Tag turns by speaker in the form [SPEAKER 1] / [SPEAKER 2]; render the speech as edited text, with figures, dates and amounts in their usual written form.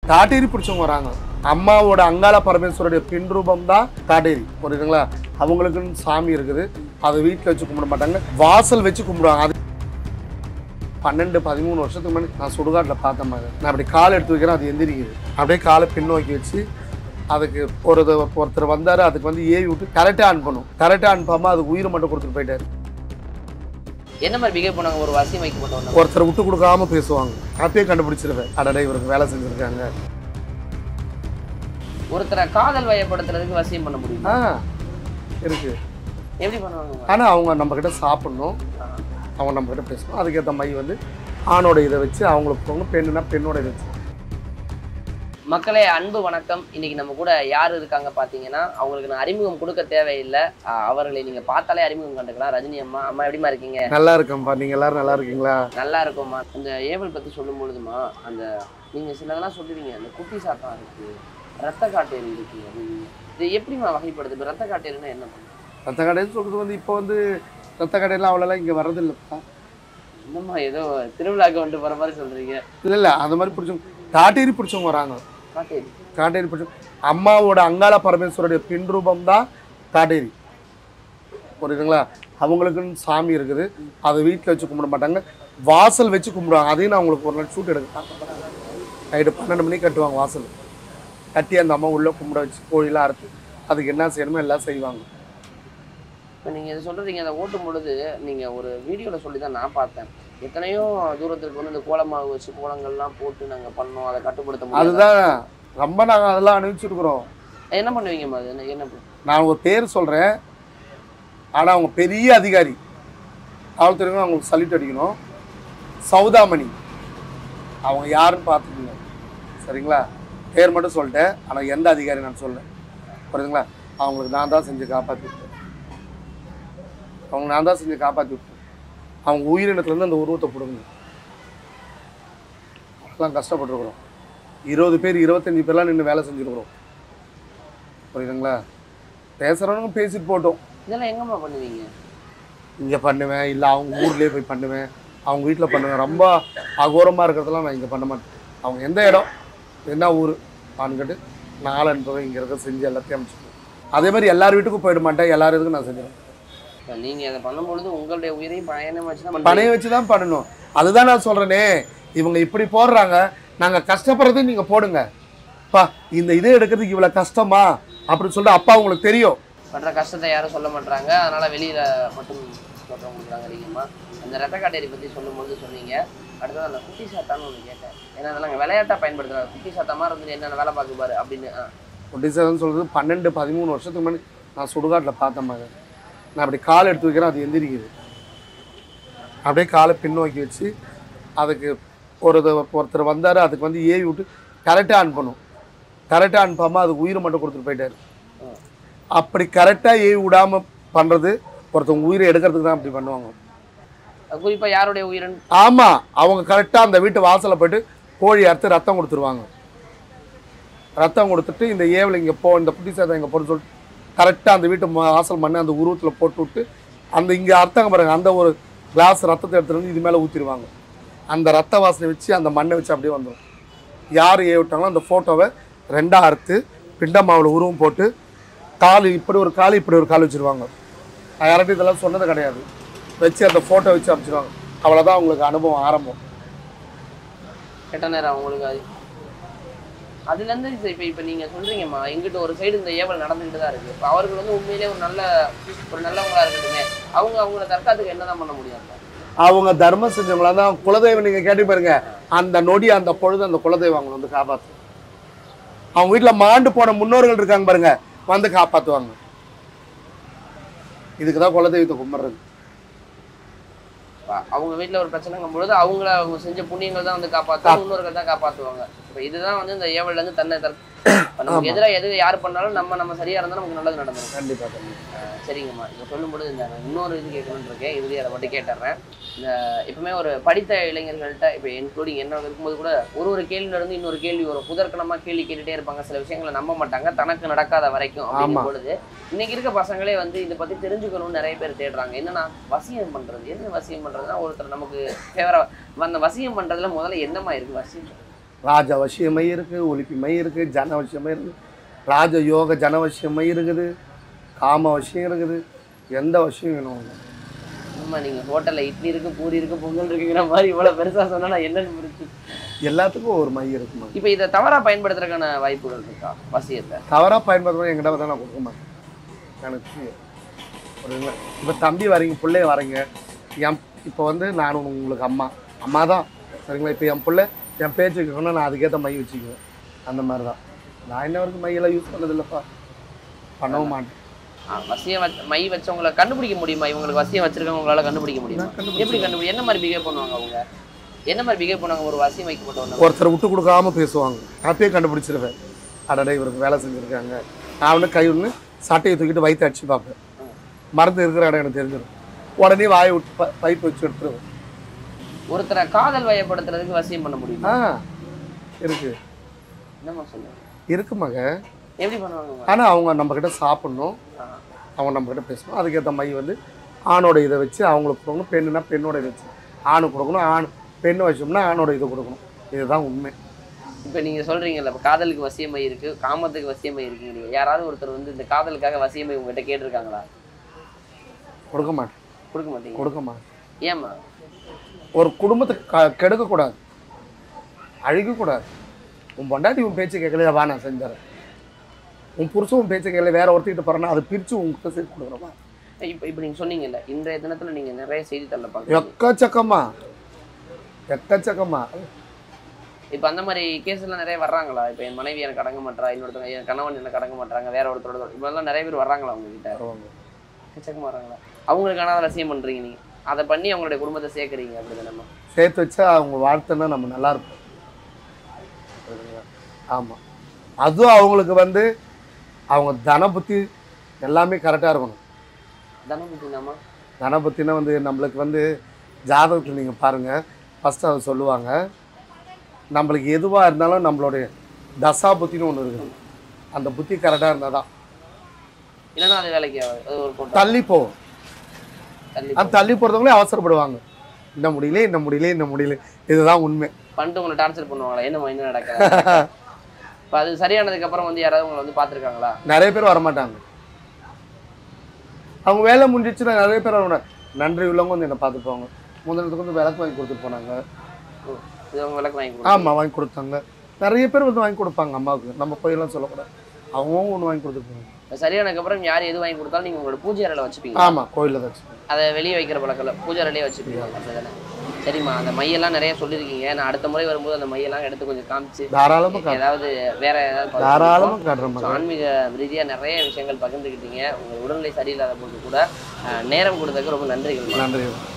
[SPEAKER 1] காட்டேரி பிடிச்சவங்க வராங்க. அம்மாவோட அங்காள பரமேஸ்வருடைய பின் ரூபம் தான் காட்டேரி, புரியுதுங்களா? அவங்களுக்குன்னு சாமி இருக்குது, அதை வீட்டில் வச்சு கும்பிட மாட்டாங்க, வாசல் வச்சு கும்பிடுவாங்க. அது 12-13 வருஷத்துக்கு முன்னாடி நான் சுடுகாட்டில் பார்த்த மாதிரி நான் அப்படி காலை எடுத்து வைக்கிறேன், அது எந்திரிக்குது. அப்படியே காலை பின்னோக்கி வச்சு அதுக்கு ஒருத்தர் வந்தார், அதுக்கு வந்து ஏவி விட்டு கரெக்டாக அனுப்பணும். கரெக்டாக அனுப்பாமல் அதுக்கு உயிரை மட்டும் கொடுத்துட்டு போயிட்டாரு.
[SPEAKER 2] என்ன மாதிரி பிஹேவ் பண்ணாங்க? ஒரு வசியம் வைக்க மாட்டோம்,
[SPEAKER 1] ஒருத்தர் விட்டு கொடுக்காம பேசுவாங்க. அப்பயே கண்டுபிடிச்சிருவேன், அடடே இவருக்கு வேலை செஞ்சுருக்காங்க.
[SPEAKER 2] ஒருத்தரை காதல் வயப்படுத்துறதுக்கு வசியம் பண்ண முடியுமா?
[SPEAKER 1] இருக்கு.
[SPEAKER 2] எப்படி பண்ணுவாங்க?
[SPEAKER 1] ஆனால் அவங்க நம்மக்கிட்ட சாப்பிடணும், அவங்க நம்மக்கிட்ட பேசணும். அதுக்கேற்ற மாதிரி வந்து ஆணோட இதை வச்சு அவங்களுக்கு போகணும், பெண்ணுனா பெண்ணோட இதை வச்சு.
[SPEAKER 2] மக்களே, அன்பு வணக்கம். இன்னைக்கு நம்ம கூட யார் இருக்காங்க பார்த்தீங்கன்னா, அவங்களுக்கு நான் அறிமுகம் கொடுக்க தேவையில்லை, அவர்களை நீங்க பார்த்தாலே அறிமுகம் கண்டுக்கலாம். ரஜினி அம்மா. அம்மா எப்படிமா இருக்கீங்க?
[SPEAKER 1] நல்லா இருக்கேன்ப்பா, நீங்க எல்லாரும் நல்லா இருக்கீங்களா?
[SPEAKER 2] நல்லா இருக்கும்மா. அந்த ஏவல் பத்தி சொல்லும் பொழுதுமா, அந்த நீங்க சிலதெல்லாம் சொல்லுவீங்க, அந்த குட்டி சாத்தம் இருக்கு, ரத்த காட்டேரி இருக்கு, இது எப்படிமா வகைப்படுது? இப்போ ரத்த காட்டேரின்னா என்ன பண்ணும்?
[SPEAKER 1] ரத்த காட்டேரி சொல்றது வந்து இப்போ வந்து ரத்த காட்டையெல்லாம் அவ்வளோலாம் இங்கே வர்றது இல்லைப்பா.
[SPEAKER 2] என்னம்மா ஏதோ திருவிழாக்கு வந்துட்டு போகிற மாதிரி சொல்றீங்க?
[SPEAKER 1] இல்லை அந்த மாதிரி பிடிச்சவங்க காட்டேரி பிடிச்சவங்க வராங்க.
[SPEAKER 2] காட்டேரி
[SPEAKER 1] காட்டேரி பிடிச்ச அம்மாவோட அங்காள பரமேஸ்வருடைய பின் ரூபம் தான் காட்டேரி, புரியுதுங்களா? அவங்களுக்குன்னு சாமி இருக்குது, அதை வீட்டில் வச்சு கும்பிட மாட்டாங்க, வாசல் வச்சு கும்பிடுவாங்க. அதையும் நான் உங்களுக்கு ஒரு நாள் ஷூட் எடுக்கிறேன். நைட்டு 12 மணிக்கு கட்டுவாங்க வாசல். கட்டி அந்த அம்மா உள்ளே கும்பிட வச்சு கோழிலாம் அறுத்து அதுக்கு என்ன செய்யணுமோ எல்லாம் செய்வாங்க.
[SPEAKER 2] இப்போ நீங்கள் இதை சொல்கிறீங்க, அதை ஓட்டும் பொழுது நீங்கள் ஒரு வீடியோவில் சொல்லி தான் நான் பார்த்தேன். எத்தனையோ தூரத்துக்கு வந்து இந்த கோலமாவு வச்சு கோலங்கள்லாம் போட்டு நாங்கள் பண்ணோம், அதை கட்டுப்படுத்த முடியும்.
[SPEAKER 1] அதுதான் ரொம்ப நாங்கள் அதெல்லாம் அனுப்பிச்சுருக்குறோம்.
[SPEAKER 2] என்ன பண்ணுவீங்கம்மா? அது என்ன?
[SPEAKER 1] நான் ஒரு பேர் சொல்கிறேன், ஆனால் அவங்க பெரிய அதிகாரி, காவல்துறைக்கும் அவங்களுக்கு சல்யூட் அடிக்கணும். சௌதாமணி அவங்க யாருன்னு பார்த்துக்கோங்க, சரிங்களா? பேர் மட்டும் சொல்லிட்டேன், ஆனால் எந்த அதிகாரி நான் சொல்லேன், புரியுதுங்களா? அவங்களுக்கு நான் தான் செஞ்சு காப்பாற்றி விட்டேன். அவங்க நான் தான் செஞ்சு காப்பாற்றி விட்டேன். அவங்க உயிரினத்துலேருந்து அந்த உருவத்தை போடுங்க. அதெல்லாம் கஷ்டப்பட்டுருக்குறோம். 20 பேர் 25 பேர்லாம் நின்று வேலை செஞ்சுருக்குறோம், புரியுதுங்களா? பேசுகிறவங்க பேசிட்டு போட்டோம்.
[SPEAKER 2] இதெல்லாம் எங்கம்மா பண்ணுவீங்க? இங்கே
[SPEAKER 1] பண்ணுவேன், இல்லை அவங்க ஊர்லேயே போய் பண்ணுவேன், அவங்க வீட்டில் பண்ணுவேன். ரொம்ப அகோரமாக இருக்கிறதெல்லாம் நான் இங்கே பண்ண மாட்டேன். அவங்க எந்த இடம் என்ன ஊர் ஆண்கிட்டு நாள் அனுப்புவேன், இங்கே இருக்க செஞ்சு எல்லாத்தையும் அனுப்பிச்சுடுவேன். அதே மாதிரி எல்லார் வீட்டுக்கும் போயிட மாட்டேன், எல்லார் இதுக்கும் நான் செஞ்சிடுவேன்.
[SPEAKER 2] நீங்கள் அதை பண்ணும்பொழுது உங்களுடைய உயிரையும் பணையம் வச்சு தான்
[SPEAKER 1] பணையம் வச்சு தான் பண்ணணும். அதுதான் நான் சொல்கிறேனே, இவங்க இப்படி போடுறாங்க, நாங்கள் கஷ்டப்படுறது நீங்கள் போடுங்க பா, இந்த இதை எடுக்கிறதுக்கு இவ்வளோ கஷ்டமா அப்படின்னு சொல்லிட்டு அப்பா உங்களுக்கு தெரியும்.
[SPEAKER 2] பண்ணுற கஷ்டத்தை யாரும் சொல்ல மாட்டாங்க, அதனால் வெளியில் மட்டும் சொல்கிறவங்களுக்கு இல்லைங்கம்மா. அந்த ரத்த காட்டேரி பற்றி சொல்லும்போது சொன்னீங்க. அடுத்தது அந்த குட்டி சாத்தான்னு ஒன்று கேட்டேன். ஏன்னா அதெல்லாம் நாங்கள் விளையாட்டாக பயன்படுத்துகிறாங்க. குட்டி சாத்தமாக இருந்து என்னென்ன வேலை பார்க்குப்பாரு அப்படின்னு.
[SPEAKER 1] குட்டி சாத்தான்னு சொல்கிறது 12-13 வருஷத்துக்கு முன்னாடி நான் சுடுகாட்டில் பார்த்த மாதிரி நான் அப்படி காலை எடுத்து வைக்கிறேன், அது எந்திரிக்குது. அப்படியே காலை பின்னோக்கி வச்சு அதுக்கு ஒருத்தர் வந்தார், அதுக்கு வந்து ஏவி விட்டு கரெக்டாக அனுப்பணும். கரெக்டாக அனுப்பாமல் அதுக்கு உயிரை மட்டும் கொடுத்துட்டு போயிட்டார். அப்படி கரெக்டாக ஏவி விடாமல் பண்ணுறது, ஒருத்தவங்க உயிரை எடுக்கிறதுக்கு தான் அப்படி பண்ணுவாங்க.
[SPEAKER 2] குறிப்பாக யாருடைய உயிரன்?
[SPEAKER 1] ஆமாம், அவங்க கரெக்டாக அந்த வீட்டு வாசலில் போய்ட்டு கோழி அறுத்து ரத்தம் கொடுத்துருவாங்க. ரத்தம் கொடுத்துட்டு இந்த ஏவில் இங்கே போ, இந்த குட்டி சாதம் இங்கே போன்னு சொல்லிட்டு கரெக்டாக அந்த வீட்டு வாசல் மண்ணை அந்த உருவத்தில் போட்டு விட்டு அந்த இங்கே அர்த்தங்க பாருங்க, அந்த ஒரு கிளாஸ் ரத்தத்தை எடுத்துகிட்டு வந்து இது மேலே ஊற்றிடுவாங்க. அந்த ரத்த வாசனை வச்சு அந்த மண்ணை வச்சு அப்படியே வந்துடும். யார் ஏவிட்டாங்களோ அந்த ஃபோட்டோவை 2ஆக அறுத்து பிண்டமாவில் உருவம் போட்டு கால் இப்படி ஒரு கால் இப்படி ஒரு கால் வச்சுருவாங்க. நான் யார்கிட்டையும் இதெல்லாம் சொன்னது கிடையாது. வச்சு அந்த ஃபோட்டோ வச்சு அமைச்சிருவாங்க. அவ்வளோதான் உங்களுக்கு அனுபவம் ஆரம்பம்.
[SPEAKER 2] கெட்ட நேரம் அவங்களுக்கு. அதுலேருந்து இப்போ நீங்கள் சொல்கிறீங்கம்மா, எங்கிட்ட ஒரு சைடு இந்த ஏவல் நடந்துக்கிட்டு தான் இருக்குது. இப்போ அவர்கள் வந்து உண்மையிலே ஒரு நல்லவங்களா இருக்கட்டுமே, அவங்கள தற்காத்துக்கு என்ன தான் பண்ண முடியாது?
[SPEAKER 1] அவங்க தர்மம் செஞ்சவங்களா தான். குலதெய்வம் நீங்கள் கேட்டு பாருங்க, அந்த நொடி அந்த பொழுது அந்த குலதெய்வம் அவங்களை வந்து காப்பாற்று. அவங்க வீட்டில் மாண்டு போன முன்னோர்கள் இருக்காங்க பாருங்க, வந்து காப்பாற்றுவாங்க. இதுக்கு தான் குலதெய்வத்தை கும்பிட்றது.
[SPEAKER 2] அவங்க வீட்டில் ஒரு பிரச்சனைங்கும் பொழுது அவங்க செஞ்ச புண்ணியங்கள் தான் வந்து காப்பாற்றுவாங்க, முன்னோர்கள் தான் காப்பாற்றுவாங்க. இப்போ இதுதான் வந்து இந்த ஏவல்லேருந்து தன்னை நமக்கு எதிராக எது யார் பண்ணாலும் நம்ம சரியாக இருந்தால் நமக்கு நல்லது நடந்துடும்.
[SPEAKER 1] கண்டிப்பாக.
[SPEAKER 2] சரிங்கம்மா. இப்போ சொல்லும்போது இந்த இன்னொரு இது கேட்கணும்னு இருக்கேன், இறுதியாக அதை மட்டும் கேட்டுறேன். இந்த எப்பவுமே ஒரு படித்த இளைஞர்கள்ட்ட, இப்போ இன்க்ளூடிங் என்ன இருக்கும்போது கூட ஒரு கேள்வியிலிருந்து இன்னொரு கேள்வி வரும். புதற்கனமாக கேள்வி கேட்டுகிட்டே இருப்பாங்க. சில விஷயங்களை நம்ப மாட்டாங்க, தனக்கு நடக்காத வரைக்கும். அப்படிங்கும் பொழுது இன்னைக்கு இருக்க பசங்களே வந்து இதை பற்றி தெரிஞ்சுக்கணும்னு நிறைய பேர் தேடுறாங்க. என்னன்னா வசியம் பண்ணுறது. என்ன வசியம் பண்ணுறதுன்னா, ஒருத்தர் நமக்கு ஃபேவரா அந்த வசியம் பண்ணுறதுல முதல்ல என்னமா இருக்குது? வசியம்
[SPEAKER 1] ராஜவசிய மை இருக்குது, ஒலிப்பி மை இருக்குது, ஜனவசிய மை இருக்குது, ராஜயோக ஜனவசிய மை இருக்குது, காம வசியம் இருக்குது, எந்த வசியம் வேணும்.
[SPEAKER 2] ஆமா, நீங்க ஹோட்டல்ல இட்லி இருக்கு, பூரி இருக்கு, பொங்கல் இருக்குங்கிற மாதிரி இவ்வளவு பெருசா சொன்னா நான் என்னன்னு புரிஞ்சு.
[SPEAKER 1] எல்லாத்துக்கும் ஒரு மை இருக்குமா.
[SPEAKER 2] இப்போ இதை தவறா பயன்படுத்துறதுக்கான வாய்ப்புகள் இருக்கா வசியத்தை?
[SPEAKER 1] தவறாக பயன்படுத்துறது எங்கிட்ட தான் நான் கொடுக்க மாட்டேன். எனக்கு புரியுதுங்களா? இப்போ தம்பி வரீங்க, பிள்ளைய வரீங்க, இப்போ வந்து நான் உங்களுக்கு அம்மா தான் சரிங்களா. இப்போ என் பிள்ளை என் பேச்சு வைக்கணும்னா நான் அதுக்கேற்ற மை வச்சுக்குவேன். அந்த மாதிரி தான். நான் இன்ன வரைக்கும் மையெல்லாம் யூஸ் பண்ணதில்லைப்பா, பண்ணவும் மாட்டேன்.
[SPEAKER 2] வசியம் மை வச்சவங்களை கண்டுபிடிக்க முடியுமா? இவங்களுக்கு வசியம் வச்சிருக்கவங்க உங்களால கண்டுபிடிக்க முடியுமா? எப்படி கண்டுபிடி? என்ன மாதிரி பிஹேவ் பண்ணுவாங்க அவங்க? என்ன மாதிரி பிஹேவ் பண்ணுவாங்க ஒரு வசியம் வைக்கப்பட்டவங்க?
[SPEAKER 1] ஒருத்தரை விட்டு கொடுக்காம பேசுவாங்க. அப்பயே கண்டுபிடிச்சிருவேன், அடடே இவருக்கு வேலை செஞ்சுருக்காங்க. நான் வந்து கை ஒன்று சட்டையை தூக்கிட்டு வயிற்று அடிச்சு பார்ப்பேன். மருந்து இருக்கிற இடம் எனக்கு தெரிஞ்சிடும். உடனே வாயை விட்டு பைப் வச்சு எடுத்துருவேன்.
[SPEAKER 2] ஒருத்தரை காதல் வயப்படுத்துறதுக்கு வசியம் பண்ண முடியுமா?
[SPEAKER 1] இருக்கு.
[SPEAKER 2] என்னம்மா சொல்லுங்க?
[SPEAKER 1] இருக்குமாங்க.
[SPEAKER 2] எப்படி பண்ணுவாங்க?
[SPEAKER 1] ஆனால் அவங்க நம்மக்கிட்ட சாப்பிட்ணும், அவங்க நம்மக்கிட்ட பேசணும். அதுக்கேற்ற மை வந்து ஆணோட இதை வச்சு அவங்களுக்கு கொடுக்கணும். பெண்ணுனா பெண்ணோட இதை வச்சு ஆணு கொடுக்கணும். பெண்ணு வச்சோம்னா ஆணோட இதை கொடுக்கணும். இதுதான் உண்மை.
[SPEAKER 2] இப்போ நீங்கள் சொல்கிறீங்கல்ல, இப்போ காதலுக்கு வசியமை இருக்குது, காமத்துக்கு வசியமை இருக்குங்க. யாராவது ஒருத்தர் வந்து இந்த காதலுக்காக வசியமை உங்ககிட்ட கேட்டிருக்காங்களா?
[SPEAKER 1] கொடுக்க மாட்டேன்.
[SPEAKER 2] கொடுக்க மாட்டீங்க?
[SPEAKER 1] கொடுக்க மாட்டேன்.
[SPEAKER 2] ஏம்மா?
[SPEAKER 1] ஒரு குடும்பத்தை கெடுக்கக்கூடாது, அழிக்கக்கூடாது. உன் பொண்டாட்டி உன் பேச்சு கேட்கலையா, வா நான் செஞ்சுறேன். உன் புருஷன் உன் பேச்சு கேட்கல, வேற ஒருத்திக்கிட்ட போகிறேன்னா அதை பிரித்து உங்ககிட்ட சேர்த்து கொடுக்குறோமா?
[SPEAKER 2] இப்போ நீங்கள் சொன்னீங்கல்ல, இன்றைய தினத்தில் நீங்கள் நிறைய செய்தித்தாளில் பார்க்க
[SPEAKER 1] எக்கச்சக்கமா.
[SPEAKER 2] இப்போ அந்த மாதிரி கேஸ்லாம் நிறைய வர்றாங்களா? இப்போ என் மனைவி எனக்கு அடங்க மாட்டா, இன்னொருத்தவங்க என் கணவன் எனக்கு அடங்க மாட்டாங்க, வேற ஒருத்தரோட இப்பெல்லாம் நிறைய பேர் வர்றாங்களா உங்ககிட்ட? எக்கச்சக்கமாக வர்றாங்களா? அவங்களுக்கான வசியம் பண்ணுறீங்க நீங்கள், அதை பண்ணி அவங்களுடைய குடும்பத்தை சேர்க்குறீங்க, அப்படி தானே? சேர்த்து
[SPEAKER 1] வச்சா அவங்க வாழ்த்துன்னா நம்ம நல்லா இருப்போம். ஆமாம், அதுவும் அவங்களுக்கு வந்து அவங்க தன புத்தி எல்லாமே கரெக்டாக இருக்கணும்.
[SPEAKER 2] தனபுத்தினாமா?
[SPEAKER 1] தனபுத்தினா வந்து நம்மளுக்கு வந்து ஜாதகத்தில் நீங்கள் பாருங்கள், ஃபஸ்ட்டு அதை சொல்லுவாங்க. நம்மளுக்கு எதுவாக இருந்தாலும் நம்மளுடைய தசா புத்தின்னு ஒன்று இருக்குது. அந்த புத்தி கரெக்டாக இருந்தால் தான்.
[SPEAKER 2] இல்லைன்னா அது வேலைக்கு
[SPEAKER 1] தள்ளி போகும். அந்த தள்ளி போகிறவங்களே அவசரப்படுவாங்க. இன்னும் முடியல. இதுதான் உண்மை.
[SPEAKER 2] பண்ணிட்டு உங்களை டார்ச்சர் பண்ணுவாங்களா? என்ன நடக்குது? இப்போ அது சரியானதுக்கு அப்புறம் வந்து யாராவது உங்களை வந்து பார்த்துருக்காங்களா?
[SPEAKER 1] நிறைய பேர் வரமாட்டாங்க. அவங்க வேலை முடிஞ்சிச்சுன்னா நிறைய பேர் வர நன்றி உள்ளவங்க வந்து என்னை பார்த்துப்பாங்க. முதலத்துக்கு வந்து விளக்கு வாங்கி கொடுத்துட்டு போனாங்க.
[SPEAKER 2] விளக்கு வாங்கி?
[SPEAKER 1] ஆமாம், வாங்கி கொடுத்தாங்க. நிறைய பேர் வந்து வாங்கி கொடுப்பாங்க அம்மாவுக்கு. நம்ம போயெல்லாம் சொல்லக்கூடாது. அவங்களும் ஒன்று வாங்கி கொடுத்துட்டு போவாங்க.
[SPEAKER 2] சரியானதுக்கு அப்புறம் யார் எது வாங்கி கொடுத்தாலும் நீங்கள் உங்களோட பூஜை அறையில் வச்சுப்பீங்க?
[SPEAKER 1] ஆமாம், கோயிலில் தான் வச்சுப்பீங்க.
[SPEAKER 2] அதை வெளியே வைக்கிற பழக்கம் பூஜை அறையிலே வச்சுப்பீங்க, அப்படிதானே? சரிம்மா, அந்த மையெல்லாம் நிறைய சொல்லியிருக்கீங்க. நான் அடுத்த முறை வரும்போது அந்த மையெல்லாம் எடுத்து கொஞ்சம் காமிச்சு
[SPEAKER 1] தாராளமாக
[SPEAKER 2] ஏதாவது வேற ஏதாவது
[SPEAKER 1] தாராளமாக காட்டுறோம்.
[SPEAKER 2] ஆன்மீக ரீதியாக நிறைய விஷயங்கள் பகிர்ந்துக்கிட்டீங்க. உங்கள் உடல்நிலை சரியில்லாத போது கூட நேரம் கொடுத்ததுக்கு ரொம்ப நன்றிகள்.
[SPEAKER 1] நன்றி.